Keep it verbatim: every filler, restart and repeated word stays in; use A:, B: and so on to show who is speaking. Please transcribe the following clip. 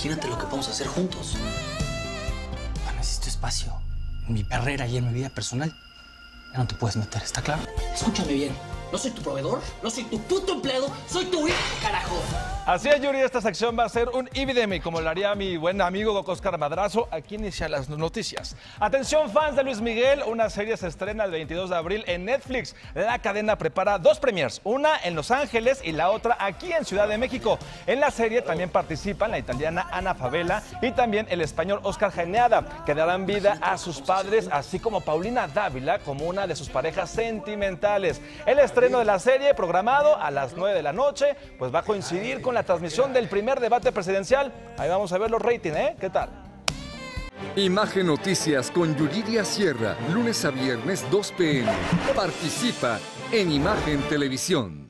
A: Imagínate lo que podemos hacer juntos.
B: Ah, necesito espacio. En mi carrera y en mi vida personal. Ya no te puedes meter, ¿está claro?
A: Escúchame bien. No soy tu proveedor, no soy tu puto empleado, soy tu hijo, carajo.
C: Así es, Yuri, esta sección va a ser un I B D M, como lo haría mi buen amigo Oscar Madrazo. Aquí inicia las noticias. Atención, fans de Luis Miguel, una serie se estrena el veintidós de abril en Netflix. La cadena prepara dos premiers, una en Los Ángeles y la otra aquí en Ciudad de México. En la serie también participan la italiana Ana Favela y también el español Oscar Jaenada, que darán vida a sus padres, así como Paulina Dávila como una de sus parejas sentimentales. El estreno de la serie, programado a las nueve de la noche, pues va a coincidir con la transmisión del primer debate presidencial. Ahí vamos a ver los ratings, ¿eh? ¿Qué tal?
D: Imagen Noticias con Yuridia Sierra, lunes a viernes dos p m Participa en Imagen Televisión.